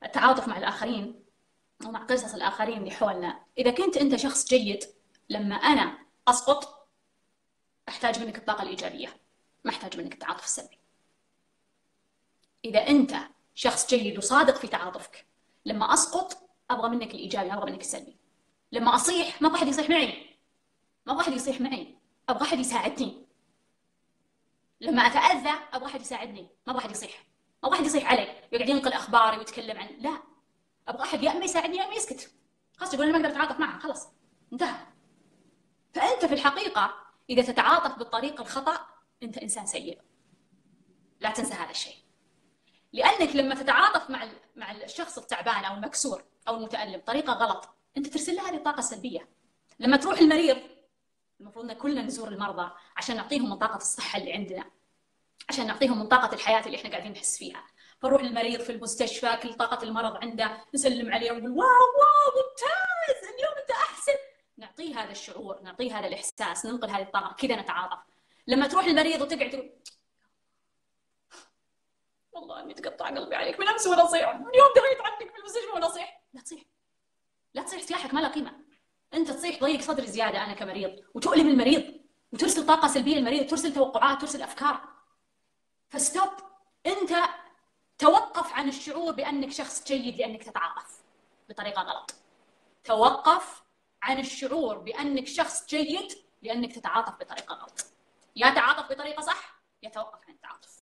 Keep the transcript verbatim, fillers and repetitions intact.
التعاطف مع الآخرين ومع قصص الآخرين اللي حولنا. إذا كنت أنت شخص جيد، لما أنا أسقط أحتاج منك الطاقة الإيجابية، ما أحتاج منك التعاطف السلبي. إذا أنت شخص جيد وصادق في تعاطفك، لما أسقط أبغى منك الإيجابي، أبغى منك السلبي. لما أصيح ما أبغى أحد يصيح معي، ما أبغى أحد يصيح معي، أبغى أحد يساعدني. لما أتأذى أبغى أحد يساعدني، ما أبغى أحد يصيح، ما أبغى أحد يصيح علي يقعد ينقل أخباري ويتكلم عن، لا، أبغى أحد يا إما يساعدني يا إما يسكت. خلاص يقول أنا ما أقدر أتعاطف معها، خلاص انتهى. فأنت في الحقيقة إذا تتعاطف بالطريقة الخطأ أنت إنسان سيء، لا تنسى هذا الشيء. لأنك لما تتعاطف مع مع الشخص التعبان أو المكسور أو المتألم بطريقة غلط، أنت ترسل له هذه الطاقة السلبية. لما تروح المريض، المفروض أن كلنا نزور المرضى عشان نعطيهم من طاقة الصحة اللي عندنا، عشان نعطيهم من طاقة الحياة اللي احنا قاعدين نحس فيها. فنروح للمريض في المستشفى كل طاقة المرض عنده، نسلم عليه ونقول واو واو ممتاز اليوم انت احسن، نعطيه هذا الشعور، نعطيه هذا الاحساس، ننقل هذه الطاقة، كذا نتعاطف. لما تروح للمريض وتقعد تقول والله اني تقطع قلبي عليك من امس وانا اصيح، من يوم دريت عنك في المستشفى وانا اصيح، لا تصيح، لا تصيح، صياحك ما له قيمة. انت تصيح ضيق صدري زيادة انا كمريض، وتؤلم المريض وترسل طاقة سلبية للمريض، ترسل توقعات، ترسل افكار. فستوب، انت توقف عن الشعور بأنك شخص جيد لأنك تتعاطف بطريقة غلط. توقف عن الشعور بأنك شخص جيد لأنك تتعاطف بطريقة غلط. يا تعاطف بطريقة صح يا توقف عن التعاطف.